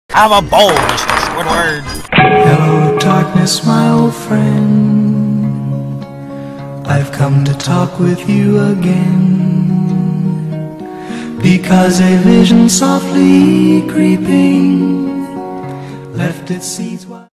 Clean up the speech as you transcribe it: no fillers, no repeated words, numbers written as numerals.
Have a bowl, Mr. Squidward. Hello, darkness, my old friend. I've come to talk with you again, because a vision softly creeping left its seeds.